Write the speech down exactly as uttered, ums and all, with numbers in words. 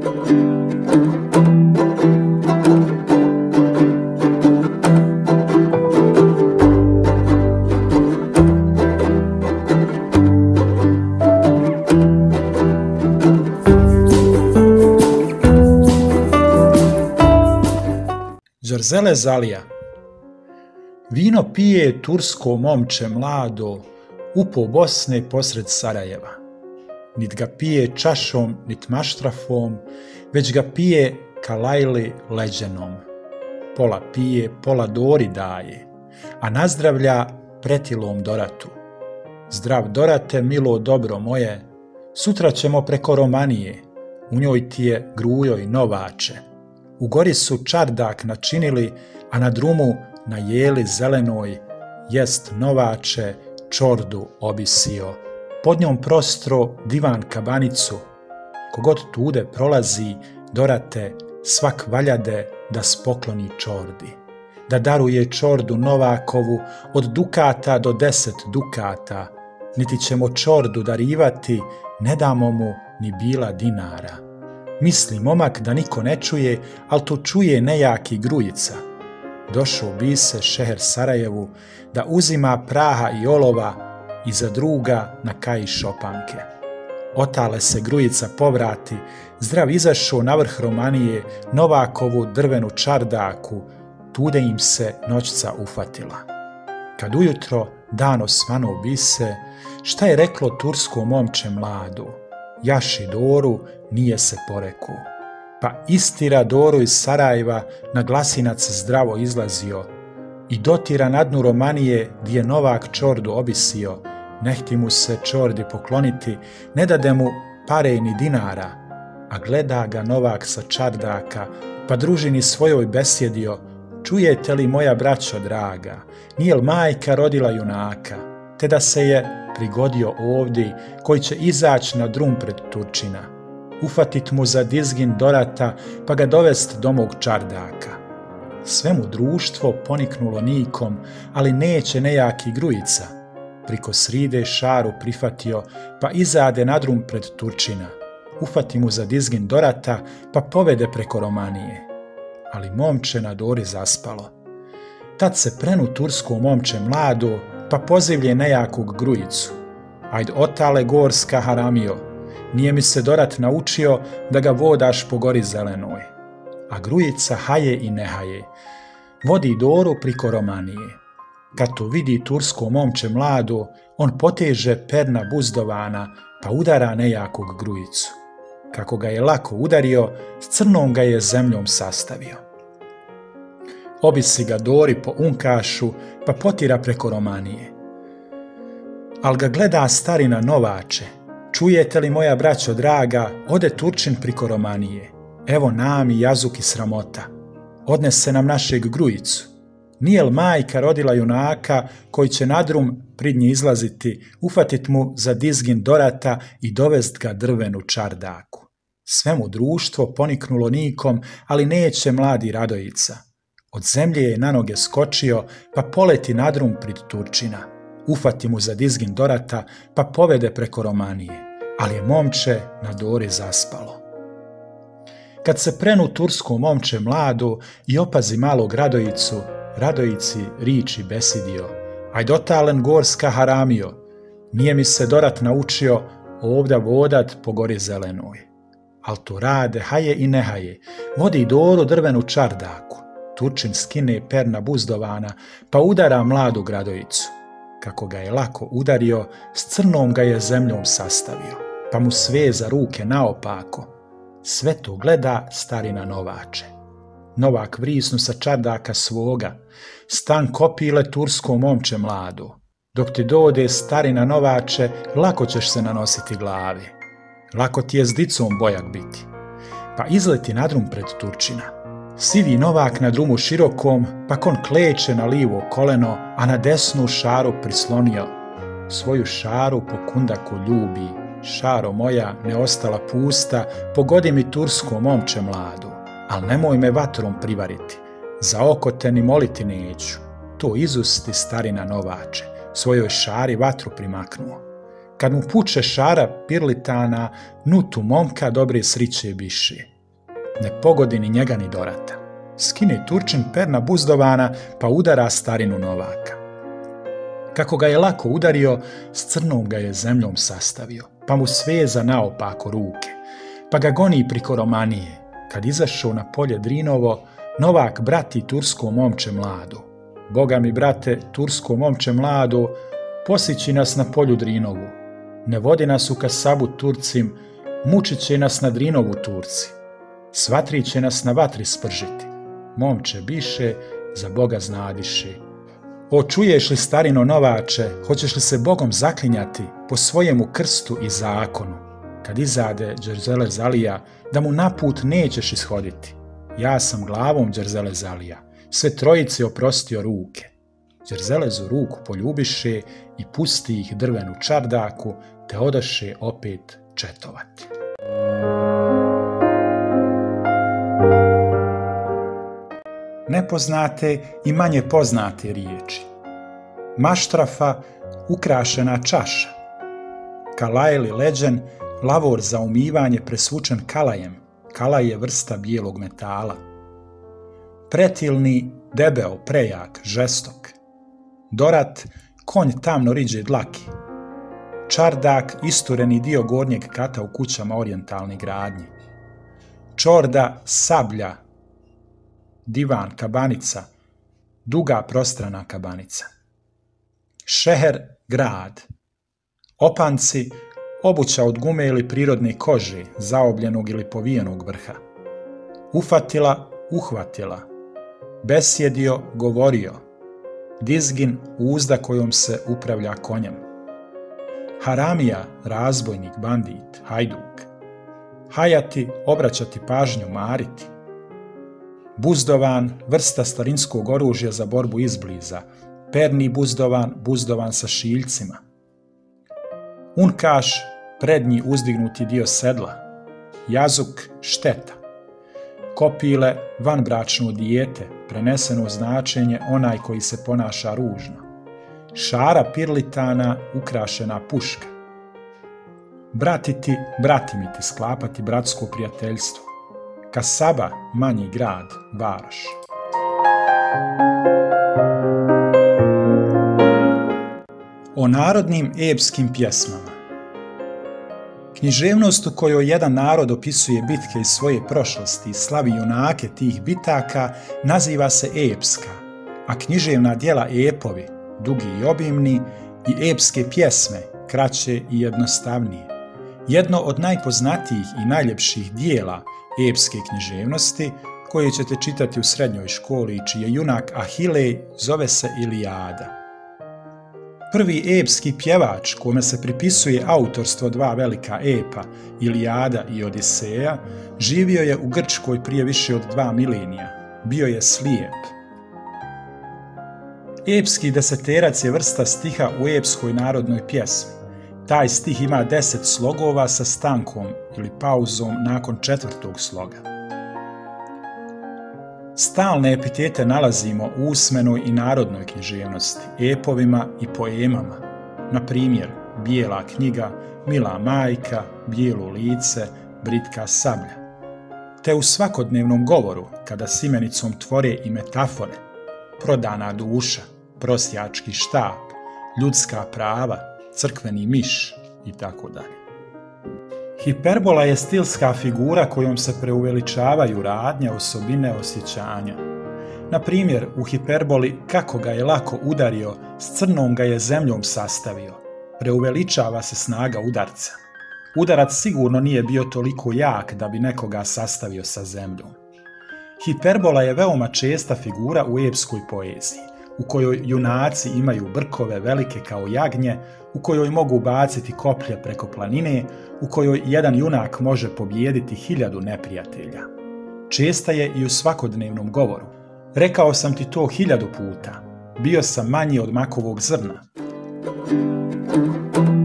Đerzele Zalija. Vino pije tursko momče mlado, upo Bosne posred Sarajeva. Nit ga pije čašom, nit maštrafom, već ga pije kalajli leđenom. Pola pije, pola Dori daje, a nazdravlja pretilom Doratu. Zdrav Dorate, milo dobro moje, sutra ćemo preko Romanije, u njoj ti je Grujo i Novače. U gori su čardak načinili, a na drumu na jeli zelenoj jest Novače čordu obisio. Pod njom prostro divan kabanicu, kogod tude prolazi, Dorate, svak valjade da spokloni čordi. Da daruje čordu Novakovu od dukata do deset dukata, niti ćemo čordu darivati, ne damo mu ni bila dinara. Misli momak da niko ne čuje, al to čuje nejaki Grujica. Došao bi se šeher Sarajevu da uzima praha i olova i za druga na kaji šopanke. Otale se Grujica povrati, zdrav izašao na vrh Romanije, Novakovu drvenu čardaku, tude im se noćca ufatila. Kad ujutro dan osvano bi se, šta je reklo tursko momče mladu? Jaši Doru nije se poreku. Pa istira Doru iz Sarajeva, na glasinac zdravo izlazio i dotira na dnu Romanije gdje Novak čordu obisio. Nehti mu se čordi pokloniti, ne dade mu pare ni dinara, a gleda ga Novak sa čardaka, pa družini svojoj besjedio: čujete li moja braćo draga, nije li majka rodila junaka, te da se je prigodio ovdje koji će izaći na drum pred Turčina, ufatit mu za dizgin Dorata pa ga dovest do mog čardaka. Sve mu društvo poniknulo nikom, ali neće nejaki Grujica. Priko sride šaru prifatio, pa izade na drum pred Turčina, ufati mu za dizgin Dorata pa povede preko Romanije. Ali momče na Dori zaspalo. Tad se prenu tursko momče mlado, pa pozivlje nejakog Grujicu. Ajd otale gorska haramio, nije mi se Dorat naučio da ga vodaš po gori zelenoj. A Grujica haje i ne haje, vodi Doru priko Romanije. Kad to vidi tursko momče mlado, on poteže perna buzdovana, pa udara nejakog Grujicu. Kako ga je lako udario, s crnom ga je zemljom sastavio. Obisi ga Dori po unkašu, pa potira preko Romanije. Al ga gleda starina Novače: čujete li moja braćo draga, ode Turčin priko Romanije. Evo nami jazuk i sramota, odnese nam našeg Grujicu. Nije li majka rodila junaka koji će na drum pridnji izlaziti, ufatit mu za dizgin Dorata i dovest ga drvenu čardaku. Sve mu društvo poniknulo nikom, ali neće mladi Radojica. Od zemlje je na noge skočio, pa poleti na drum prid Turčina. Ufati mu za dizgin Dorata, pa povede preko Romanije, ali je momče na Dori zaspalo. Kad se prenu tursko momče mlado i opazi malog Radojicu, Radojici riči besidio: ajd otalen gorska haramio, nije mi se Dorat naučio ovda vodat po gori zelenoj. Al to rade haje i ne haje, vodi Doru drvenu čardaku. Turčin skine perna buzdovana, pa udara mladu Radojicu. Kako ga je lako udario, s crnom ga je zemljom sastavio, pa mu sveza ruke naopako. Sve to gleda starina Novače. Novak vrisnu sa čardaka svoga, stan kopile tursko momče mlado. Dok ti dode starina Novače, lako ćeš se nanositi glavi. Lako ti je s dicom bojak biti. Pa izleti na drum pred Turčina. Sivi Novak na drumu širokom, pa kon kleče na livo koleno, a na desnu šaru prislonio. Svoju šaru po kundaku ljubi, šaro moja ne ostala pusta, pogodi mi tursko momče mladu, al nemoj me vatrom privariti, za oko te ni moliti neću. To izusti starina Novače, svojoj šari vatru primaknuo. Kad mu puče šara pirlitana, nutu momka dobre sriće biše. ne pogodi ni njega ni Dorata. Skine Turčin perna buzdovana, pa udara starinu Novaka. Kako ga je lako udario, s crnom ga je zemljom sastavio, pa mu sveza naopako ruke, pa ga goni priko Romanije. Kad izašao na polje Drinovo, Novak brati tursko momče mlado. Boga mi, brate, tursko momče mlado, posići nas na polju Drinovu. Ne vodi nas u kasabu Turcim, mučit će nas na Drinovu Turci. Svatri će nas na vatri spržiti. Momče biše, za Boga znadiše. O, čuješ li, starino Novače, hoćeš li se Bogom zaklinjati po svojemu krstu i zakonu? Kad izade Đerzele Zalija, da mu na put nećeš ishoditi. Ja sam glavom Đerzele Zalija, sve trojice oprostio ruke. Đerzelezu ruku poljubiše i pusti ih drvenu čardaku, te odaše opet četovati. Nepoznate i manje poznate riječi. Maštrafa, ukrašena čaša. Kalajli leđen, lavor za umivanje presvučen kalajem. Kalaj je vrsta bijelog metala. Pretilni, debeo, prejak, žestok. Dorat, konj tamno riđe dlaki. Čardak, istureni dio gornjeg kata u kućama orijentalne gradnje. Čorda, sablja. Divan, kabanica, duga prostrana kabanica. Šeher, grad. Opanci, obuća od gume ili prirodne kože, zaobljenog ili povijenog vrha. Ufatila, uhvatila. Besjedio, govorio. Dizgin, uzda kojom se upravlja konjem. Haramija, razbojnik, bandit, hajduk. Hajati, obraćati pažnju, mariti. Buzdovan, vrsta starinskog oružja za borbu izbliza. Perni buzdovan, buzdovan sa šiljcima. Unkaš, prednji uzdignuti dio sedla. Jazuk, šteta. Kopile, vanbračno dijete, preneseno značenje onaj koji se ponaša ružno. Šara pirlitana, ukrašena puška. Bratiti, bratimiti, sklapati bratsko prijateljstvo. Kasaba, manji grad, varoš. O narodnim epskim pjesmama. Književnost u kojoj jedan narod opisuje bitke iz svoje prošlosti i slavi junake tih bitaka naziva se epska, a književna djela epovi, dugi i obimni, i epske pjesme, kraće i jednostavnije. Jedno od najpoznatijih i najljepših dijela epske književnosti, koje ćete čitati u srednjoj školi i čiji je junak Ahilej, zove se Ilijada. Prvi epski pjevač kome se pripisuje autorstvo dva velika epa, Ilijada i Odiseja, živio je u Grčkoj prije više od dva milenija. Bio je slijep. Epski deseterac je vrsta stiha u epskoj narodnoj pjesmi. Taj stih ima deset slogova sa stankom ili pauzom nakon četvrtog sloga. Stalne epitete nalazimo u usmenoj i narodnoj književnosti, epovima i poemama. Na primjer, bijela knjiga, mila majka, bijelo lice, britka sablja. Te u svakodnevnom govoru, kada s imenicom tvore i metafore, prodana duša, prosjački štap, ljudska prava, crkveni miš i tako dalje. Hiperbola je stilska figura kojom se preuveličavaju radnja, osobine, osjećanja. Na primjer, u hiperboli kako ga je lako udario, s crnom ga je zemljom sastavio. Preuveličava se snaga udarca. Udarac sigurno nije bio toliko jak da bi nekoga sastavio sa zemljom. Hiperbola je veoma česta figura u epskoj poeziji, u kojoj junaci imaju brkove velike kao jagnje, u kojoj mogu baciti koplje preko planine, u kojoj jedan junak može pobijediti hiljadu neprijatelja. Česta je i u svakodnevnom govoru. Rekao sam ti to hiljadu puta. Bio sam manji od makovog zrna.